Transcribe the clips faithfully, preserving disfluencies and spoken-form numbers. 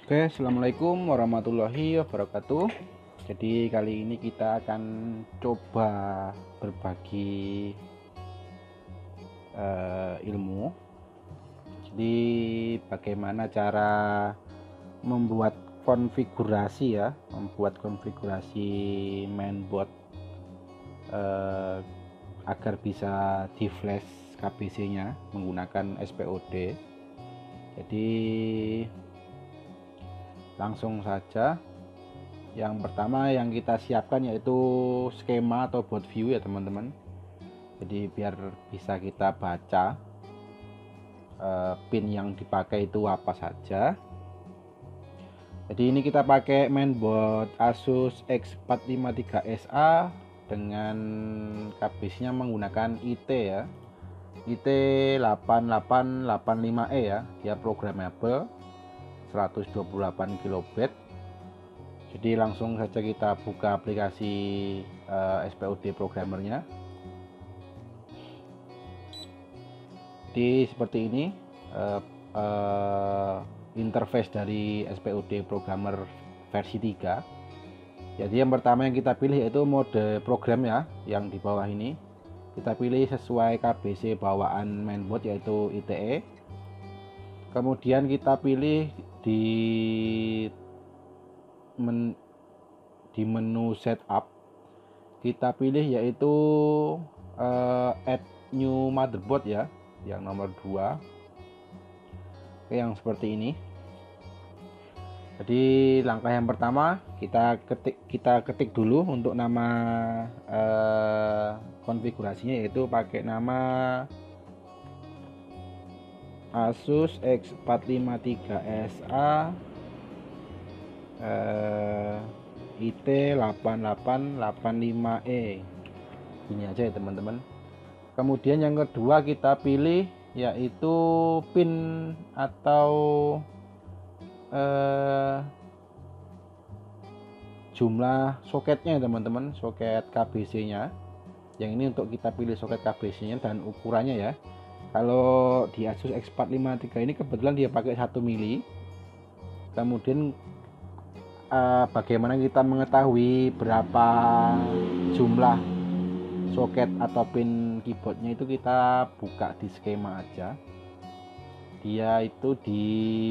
Oke, assalamualaikum warahmatullahi wabarakatuh. Jadi kali ini kita akan coba berbagi uh, ilmu. Jadi bagaimana cara membuat konfigurasi ya, membuat konfigurasi mainboard uh, agar bisa di flash K B C-nya menggunakan S P O D. Jadi langsung saja, yang pertama yang kita siapkan yaitu skema atau board view ya teman-teman. Jadi biar bisa kita baca uh, pin yang dipakai itu apa saja. Jadi ini kita pakai mainboard Asus X empat lima tiga S A dengan K B C-nya menggunakan I T ya, I T delapan delapan delapan lima E ya, dia programmable seratus dua puluh delapan kilobit. Jadi langsung saja kita buka aplikasi uh, S P O D programmernya. Jadi seperti ini uh, uh, interface dari S P O D programmer versi tiga. Jadi yang pertama yang kita pilih yaitu mode program ya, yang di bawah ini kita pilih sesuai K B C bawaan mainboard yaitu I T E. Kemudian kita pilih di men, di menu setup kita pilih yaitu uh, add new motherboard ya, yang nomor dua. Oke, yang seperti ini. Jadi langkah yang pertama kita ketik kita ketik dulu untuk nama uh, konfigurasinya, yaitu pakai nama Asus X empat lima tiga S A eh, I T delapan delapan delapan lima E, ini aja ya teman-teman. Kemudian yang kedua kita pilih yaitu pin atau eh, jumlah soketnya teman-teman, soket K B C nya. Yang ini untuk kita pilih soket K B C nya dan ukurannya ya. Kalau di Asus X empat lima tiga ini kebetulan dia pakai satu mili. Kemudian eh, bagaimana kita mengetahui berapa jumlah soket atau pin keyboardnya, itu kita buka di skema aja. Dia itu di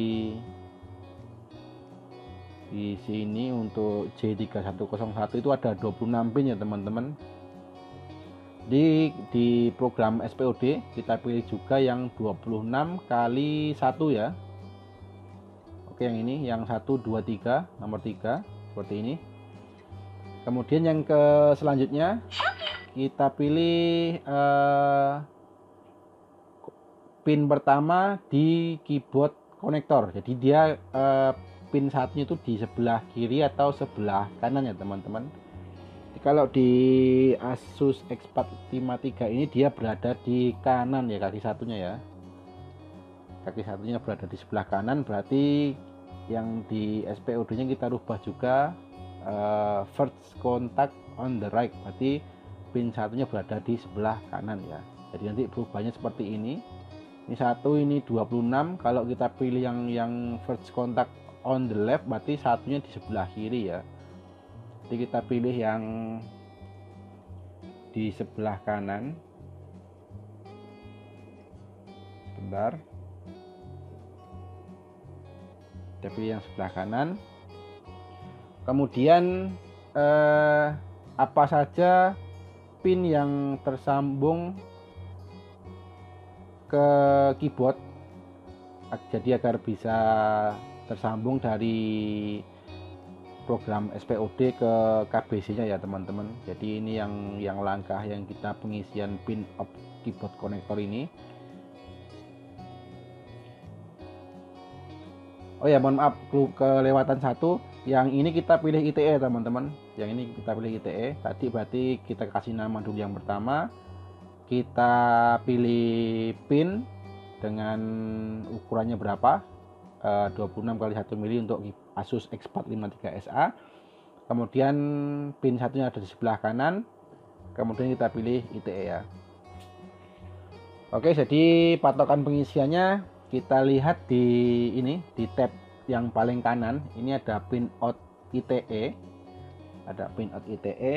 di sini untuk J tiga satu nol satu itu ada dua puluh enam pin ya teman-teman. Di, di program S P O D kita pilih juga yang dua puluh enam kali satu ya. Oke, yang ini yang satu dua tiga, nomor tiga seperti ini. Kemudian yang ke selanjutnya kita pilih eh, pin pertama di keyboard konektor. Jadi dia eh, pin satunya itu di sebelah kiri atau sebelah kanan ya teman-teman. Kalau di Asus X empat lima tiga ini dia berada di kanan ya, kaki satunya ya. Kaki satunya berada di sebelah kanan, berarti yang di S P O D-nya kita rubah juga uh, first contact on the right, berarti pin satunya berada di sebelah kanan ya. Jadi nanti perubahannya seperti ini. Ini satu, ini dua puluh enam. Kalau kita pilih yang yang first contact on the left, berarti satunya di sebelah kiri ya. Jadi kita pilih yang di sebelah kanan. Sebentar. Kita pilih yang sebelah kanan. Kemudian eh, apa saja pin yang tersambung ke keyboard, jadi agar bisa tersambung dari program S P O D ke K B C-nya ya teman-teman. Jadi ini yang yang langkah yang kita pengisian pin of keyboard connector ini. Oh ya, mohon maaf kelewatan satu. Yang ini kita pilih I T E teman-teman. Yang ini kita pilih I T E. Tadi berarti kita kasih nama dulu yang pertama. Kita pilih pin dengan ukurannya berapa? Uh, dua puluh enam kali satu mili untuk Asus X empat lima tiga S A. Kemudian pin satunya ada di sebelah kanan. Kemudian kita pilih I T E ya. Oke, jadi patokan pengisiannya kita lihat di ini, di tab yang paling kanan ini ada pin out I T E, ada pin out I T E.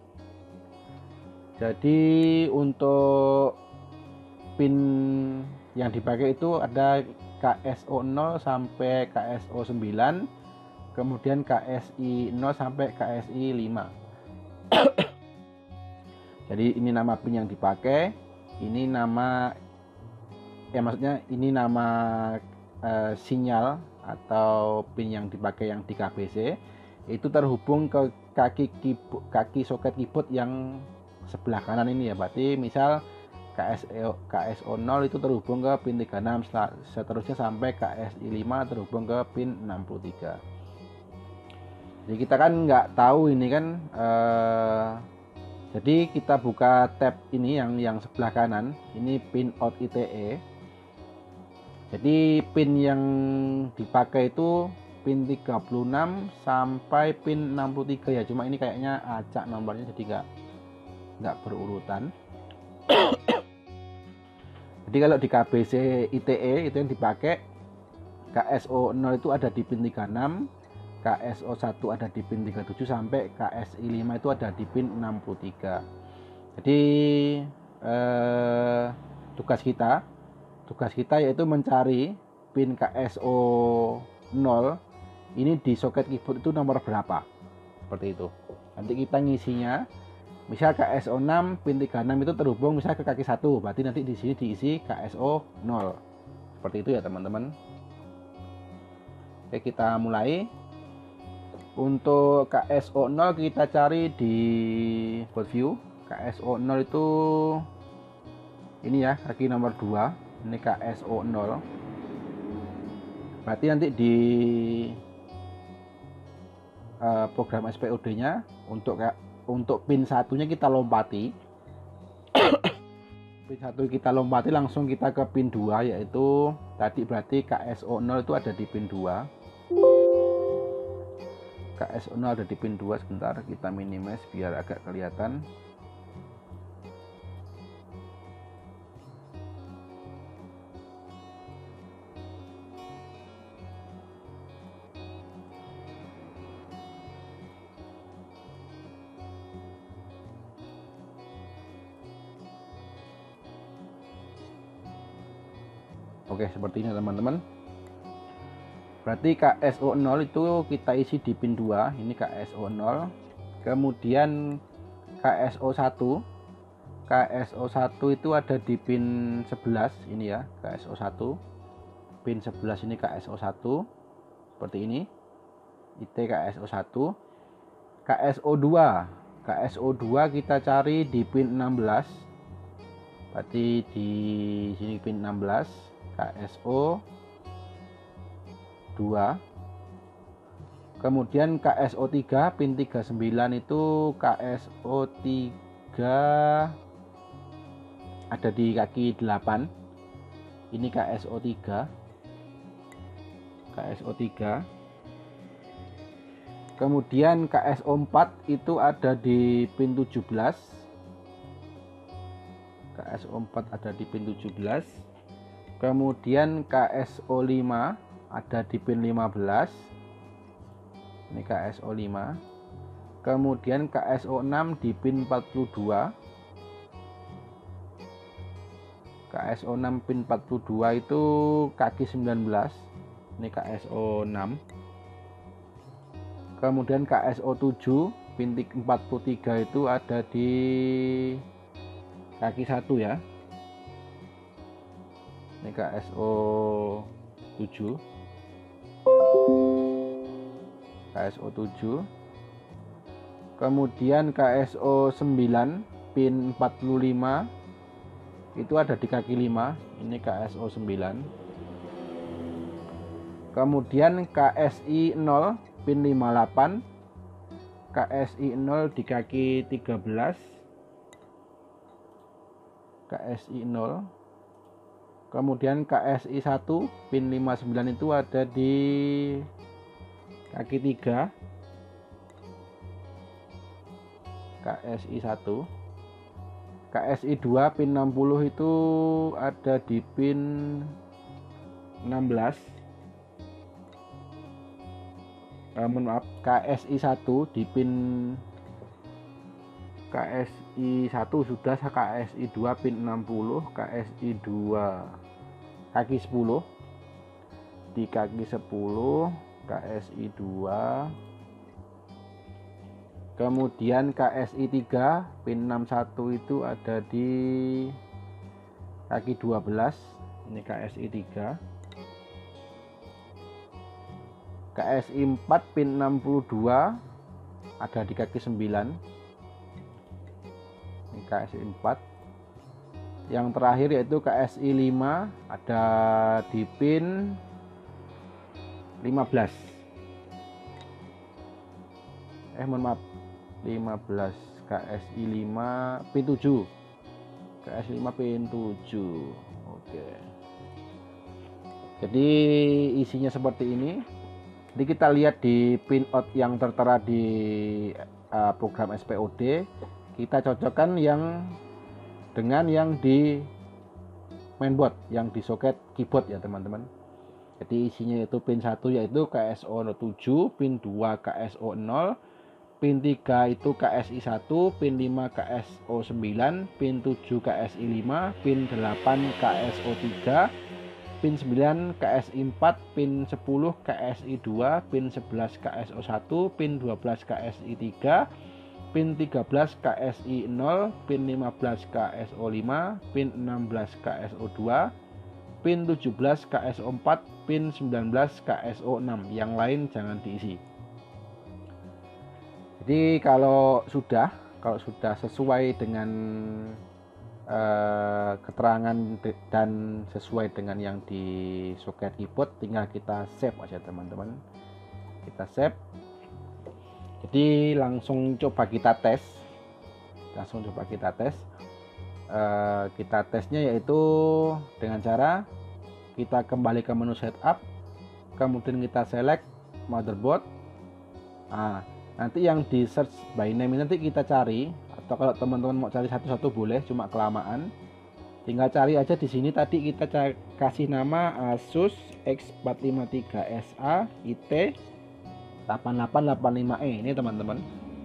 Jadi untuk pin yang dipakai itu ada K S O nol sampai K S O sembilan, kemudian K S I nol sampai K S I lima. Jadi ini nama pin yang dipakai, ini nama ya maksudnya ini nama eh, sinyal atau pin yang dipakai yang di K B C itu terhubung ke kaki keyboard, kaki soket keyboard yang sebelah kanan ini ya. Berarti misal K S O K S O nol itu terhubung ke pin tiga puluh enam, seterusnya sampai K S I lima terhubung ke pin enam puluh tiga. Jadi kita kan nggak tahu ini kan eh, jadi kita buka tab ini yang yang sebelah kanan, ini pin out I T E. Jadi pin yang dipakai itu pin tiga puluh enam sampai pin enam puluh tiga ya. Cuma ini kayaknya acak nomornya jadi nggak nggak berurutan. Jadi kalau di K B C I T E itu yang dipakai K S O nol itu ada di pin tiga puluh enam, K S O satu ada di pin tiga puluh tujuh sampai K S I lima itu ada di pin enam puluh tiga. Jadi eh, tugas kita tugas kita yaitu mencari pin K S O nol ini di soket keyboard itu nomor berapa, seperti itu. Nanti kita ngisinya, misal K S O enam pin tiga puluh enam itu terhubung misal ke kaki satu, berarti nanti di sini diisi K S O nol, seperti itu ya teman-teman. Oke, kita mulai. Untuk K S O nol kita cari di board view. K S O nol itu ini ya, kaki nomor dua. Ini K S O nol. Berarti nanti di uh, program S P O D-nya untuk untuk pin satunya kita lompati. Pin satu kita lompati langsung kita ke pin dua, yaitu tadi berarti K S O nol itu ada di pin dua. K S O nol ada di pin dua, sebentar kita minimize biar agak kelihatan. Oke, seperti ini teman-teman. Berarti K S O nol itu kita isi di pin dua. Ini K S O nol. Kemudian K S O satu. K S O satu itu ada di pin sebelas. Ini ya, K S O satu. Pin sebelas ini K S O satu. Seperti ini. I T K S O satu. K S O dua. K S O dua kita cari di pin enam belas. Berarti di sini pin enam belas. K S O dua. Kemudian K S O tiga pin tiga puluh sembilan itu K S O tiga ada di kaki delapan. Ini K S O tiga. K S O tiga. Kemudian K S O empat itu ada di pin tujuh belas. K S O empat ada di pin tujuh belas. Kemudian K S O lima ada di pin lima belas. Ini K S O lima. Kemudian K S O enam di pin empat puluh dua. K S O enam pin empat puluh dua itu kaki sembilan belas. Ini K S O enam. Kemudian K S O tujuh pin empat puluh tiga itu ada di kaki satu ya. Ini K S O tujuh. K S O tujuh. Kemudian K S O sembilan pin empat puluh lima itu ada di kaki lima. Ini K S O sembilan. Kemudian K S I nol pin lima puluh delapan. K S I nol di kaki tiga belas. K S I nol. Kemudian K S I satu pin lima puluh sembilan itu ada di kaki tiga. K S I satu. K S I dua pin enam puluh itu ada di pin enam belas. eh, mohon maaf, K S I satu di pin K S I satu sudah, K S I dua pin enam puluh, K S I dua kaki sepuluh, di kaki sepuluh K S I dua, kemudian K S I tiga pin enam puluh satu itu ada di kaki dua belas, ini K S I tiga, K S I empat pin enam puluh dua ada di kaki sembilan, ini K S I empat. Yang terakhir yaitu K S I lima ada di pin lima belas, eh mohon maaf lima belas, K S I lima pin tujuh, K S I lima pin tujuh. Oke, jadi isinya seperti ini. Jadi kita lihat di pinout yang tertera di uh, program S P O D, kita cocokkan yang dengan yang di mainboard, yang di soket keyboard ya teman-teman. Jadi isinya itu pin satu yaitu K S O nol tujuh, pin dua K S O nol, pin tiga itu K S I satu, pin lima K S O sembilan, pin tujuh K S I lima, pin delapan K S O tiga, pin sembilan K S I empat, pin sepuluh K S I dua, pin sebelas K S O satu, pin dua belas K S I tiga, pin tiga belas K S I nol, pin lima belas K S O lima, pin enam belas K S O dua, pin tujuh belas K S O empat, pin sembilan belas K S O enam. Yang lain jangan diisi. Jadi kalau sudah kalau sudah sesuai dengan eh, keterangan dan sesuai dengan yang di soket keyboard, tinggal kita save aja teman-teman. Kita save. Jadi langsung coba kita tes, langsung coba kita tes. Uh, kita tesnya yaitu dengan cara kita kembali ke menu setup, kemudian kita select motherboard. Nah, nanti yang di search by name ini nanti kita cari, atau kalau teman-teman mau cari satu-satu boleh, cuma kelamaan. Tinggal cari aja di sini. Tadi kita cari, kasih nama Asus X empat lima tiga S A I T delapan delapan delapan lima E ini teman-teman.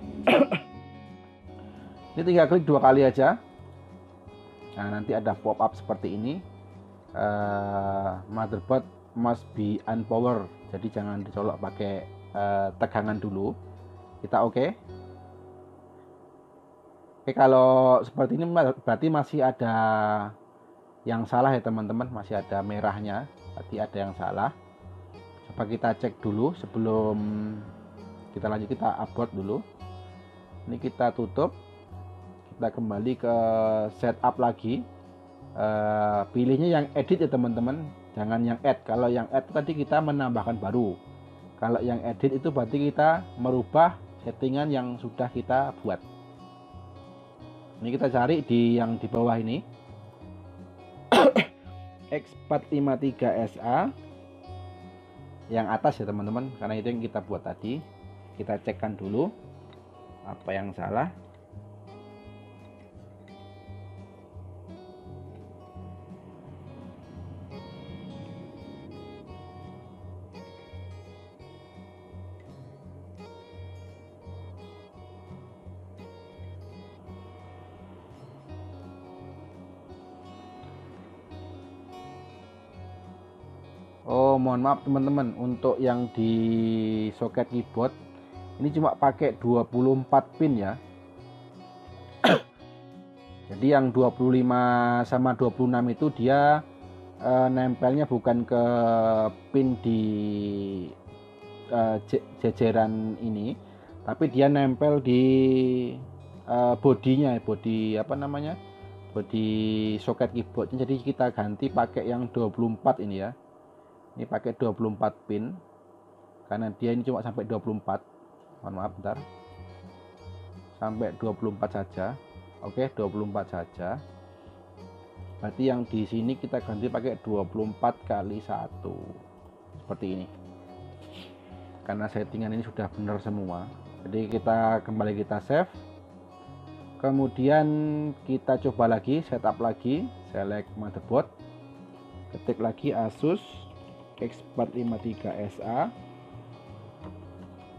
Ini tinggal klik dua kali aja. Nah, nanti ada pop up seperti ini. Uh, motherboard must be unpowered. Jadi jangan dicolok pakai uh, tegangan dulu. Kita oke. Okay. Oke, kalau seperti ini berarti masih ada yang salah ya teman-teman. Masih ada merahnya. Tadi ada yang salah. Coba kita cek dulu sebelum kita lanjut. Kita abort dulu. Ini kita tutup, kita kembali ke setup lagi. Uh, pilihnya yang edit ya teman-teman, jangan yang add. Kalau yang add tadi kita menambahkan baru. Kalau yang edit itu berarti kita merubah settingan yang sudah kita buat. Ini kita cari di yang di bawah ini. X empat lima tiga S A yang atas ya teman-teman, karena itu yang kita buat tadi. Kita cekkan dulu apa yang salah. Oh, mohon maaf teman-teman, untuk yang di soket keyboard ini cuma pakai dua puluh empat pin ya. Jadi yang dua puluh lima sama dua puluh enam itu dia e, nempelnya bukan ke pin di e, jejeran ini, tapi dia nempel di e, bodinya, body apa namanya? Body soket keyboardnya. Jadi kita ganti pakai yang dua puluh empat ini ya. Ini pakai dua puluh empat pin karena dia ini cuma sampai dua puluh empat. Mohon maaf bentar. Sampai dua puluh empat saja. Oke, dua puluh empat saja. Berarti yang di sini kita ganti pakai dua puluh empat kali satu. Seperti ini. Karena settingan ini sudah benar semua. Jadi kita kembali kita save. Kemudian kita coba lagi, setup lagi, select motherboard. Ketik lagi Asus X empat lima tiga S A.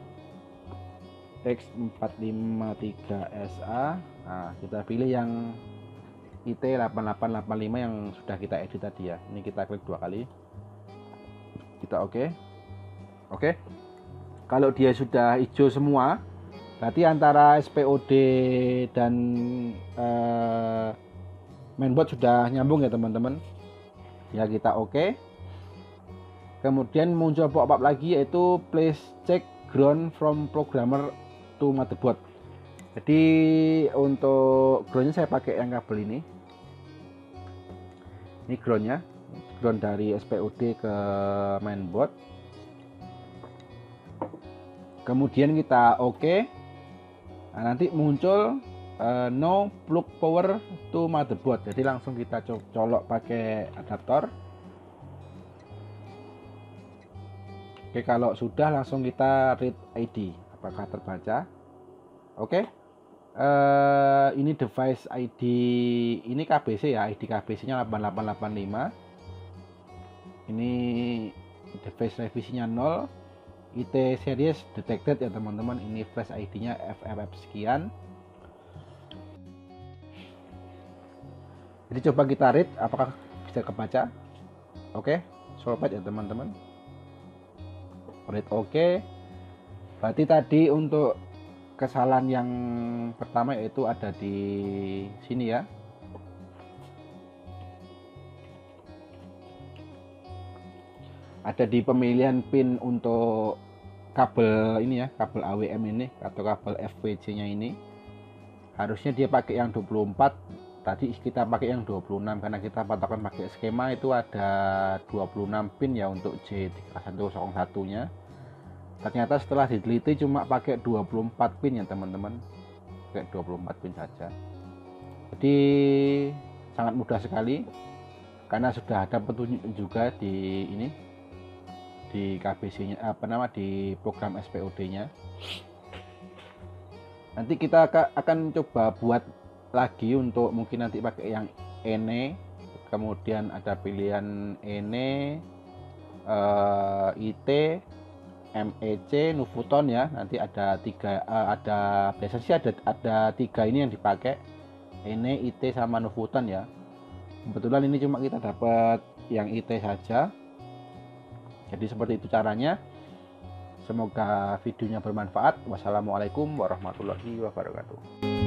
X empat lima tiga S A. Nah, kita pilih yang I T delapan delapan delapan lima yang sudah kita edit tadi ya. Ini kita klik dua kali. Kita oke. Oke. Kalau dia sudah hijau semua, berarti antara S P O D dan eh, mainboard sudah nyambung ya teman-teman. Ya kita oke. Kemudian muncul pop-up lagi yaitu please check ground from programmer to motherboard. Jadi untuk groundnya saya pakai yang kabel ini. Ini groundnya, ground dari S P O D ke mainboard. Kemudian kita oke. Okay. Nah, nanti muncul uh, no plug power to motherboard. Jadi langsung kita colok pakai adaptor. Oke, kalau sudah langsung kita read I D apakah terbaca. Oke. Uh, ini device I D, ini K B C ya, I D K B C-nya delapan delapan delapan lima. Ini device revisinya nol. I T series detected ya teman-teman. Ini flash I D-nya F F F sekian. Jadi coba kita read apakah bisa kebaca. Oke, solvet ya teman-teman. Read oke. Berarti tadi untuk kesalahan yang pertama yaitu ada di sini ya. Ada di pemilihan pin untuk kabel ini ya, kabel A W M ini atau kabel F V C-nya ini. Harusnya dia pakai yang dua puluh empat, tadi kita pakai yang dua puluh enam karena kita patokan pakai skema itu ada dua puluh enam pin ya untuk J tiga satu nol satu-nya. Ternyata setelah diteliti cuma pakai dua puluh empat pin ya teman-teman. Pakai dua puluh empat pin saja. Jadi sangat mudah sekali karena sudah ada petunjuk juga di ini, di K B C-nya, apa nama, di program S P O D-nya. Nanti kita akan coba buat lagi untuk mungkin nanti pakai yang Ene, kemudian ada pilihan Ene, uh, I T, M E C, Nuvoton ya. Nanti ada tiga, uh, ada biasanya sih ada ada tiga ini yang dipakai, Ene, I T sama Nuvoton ya. Kebetulan ini cuma kita dapat yang I T saja. Jadi seperti itu caranya. Semoga videonya bermanfaat. Wassalamualaikum warahmatullahi wabarakatuh.